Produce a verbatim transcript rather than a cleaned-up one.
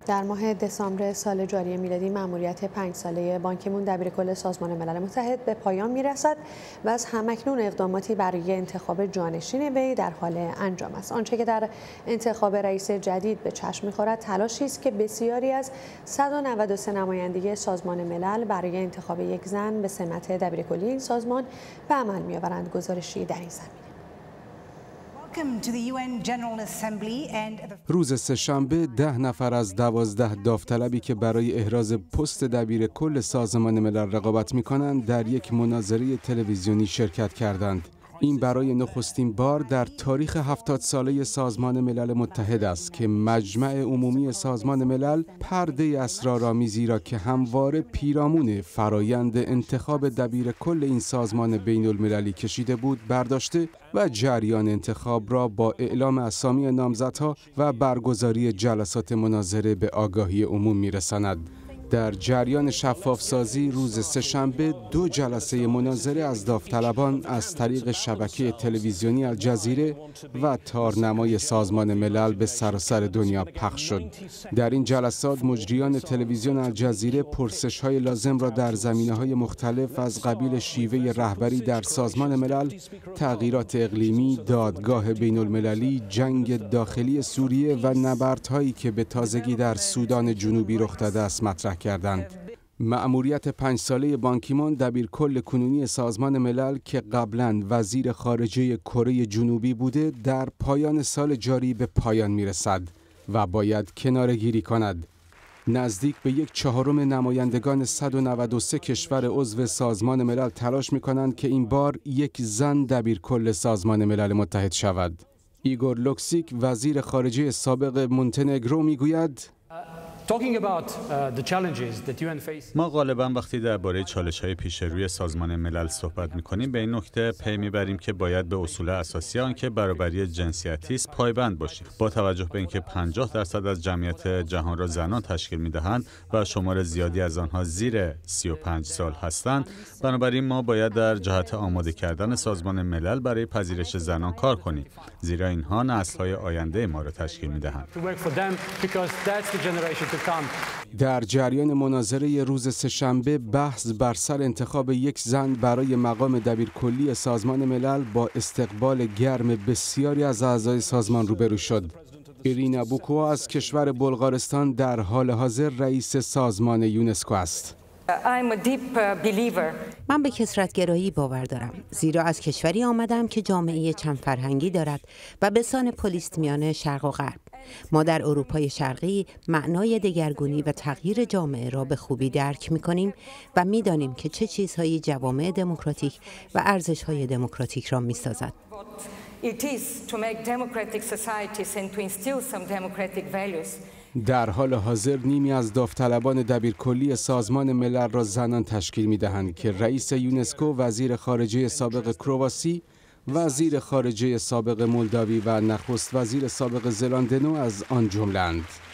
در ماه دسامبر سال جاری میلادی مأموریت پنج ساله بان کی مون دبیرکل سازمان ملل متحد به پایان میرسد و از همکنون اقداماتی برای انتخاب جانشین وی در حال انجام است. آنچه که در انتخاب رئیس جدید به چشم می‌خورد تلاشی است که بسیاری از صد و نود و سه نمایندگی سازمان ملل برای انتخاب یک زن به سمت دبیرکلی این سازمان به عمل می‌آورند. گزارشی در این زمینه. روز سه‌شنبه ده نفر از دوازده داوطلبی که برای احراز پست دبیر کل سازمان ملل رقابت می‌کنند در یک مناظره تلویزیونی شرکت کردند. این برای نخستین بار در تاریخ هفتاد ساله سازمان ملل متحد است که مجمع عمومی سازمان ملل پرده اسرارآمیزی را که همواره پیرامون فرایند انتخاب دبیر کل این سازمان بین المللی کشیده بود برداشته و جریان انتخاب را با اعلام اسامی نامزدها و برگزاری جلسات مناظره به آگاهی عموم می‌رساند. در جریان شفافسازی روز سه‌شنبه دو جلسه مناظره از داوطلبان از طریق شبکه تلویزیونی الجزیره و تارنمای سازمان ملل به سراسر دنیا پخش شد. در این جلسات مجریان تلویزیون الجزیره پرسش‌های لازم را در زمینه‌های مختلف از قبیل شیوه رهبری در سازمان ملل، تغییرات اقلیمی، دادگاه بین المللی، جنگ داخلی سوریه و نبردهایی که به تازگی در سودان جنوبی رخ داده است مطرح کردند. مأموریت پنج ساله بان کی مون دبیرکل کنونی سازمان ملل که قبلاً وزیر خارجه کره جنوبی بوده در پایان سال جاری به پایان میرسد و باید کناره‌گیری کند. نزدیک به یک چهارم نمایندگان صد و نود و سه کشور عضو سازمان ملل تلاش می‌کنند که این بار یک زن دبیرکل سازمان ملل متحد شود. ایگور لوکسیک وزیر خارجه سابق مونتنگرو میگوید ما غالبا وقتی درباره چالش‌های پیش روی سازمان ملل صحبت می‌کنیم به این نکته پی می‌بریم که باید به اصول اساسی آنکه برابری جنسیتی است پایبند باشیم. با توجه به اینکه پنجاه درصد از جمعیت جهان را زنان تشکیل می‌دهند و شمار زیادی از آنها زیر سی و پنج سال هستند، بنابراین ما باید در جهت آماده کردن سازمان ملل برای پذیرش زنان کار کنیم، زیرا اینها نسل‌های آینده ما را تشکیل می‌دهند. در جریان مناظره روز سه‌شنبه بحث بر سر انتخاب یک زن برای مقام دبیرکلی سازمان ملل با استقبال گرم بسیاری از اعضای سازمان روبرو شد. ایرینا بوکووا از کشور بلغارستان در حال حاضر رئیس سازمان یونسکو است. من به کثرت‌گرایی باور دارم، زیرا از کشوری آمدم که جامعه چند فرهنگی دارد و به سان پلیست میان شرق و غرب. ما در اروپای شرقی معنای دگرگونی و تغییر جامعه را به خوبی درک می‌کنیم و می‌دانیم که چه چیزهایی جوامع دموکراتیک و ارزش‌های دموکراتیک را می‌سازد. در حال حاضر نیمی از داوطلبان دبیرکلی سازمان ملل را زنان تشکیل می‌دهند که رئیس یونسکو، وزیر خارجه سابق کرواسی، وزیر خارجه سابق مولداوی و نخست وزیر سابق زلاندنو از آن جمله‌اند.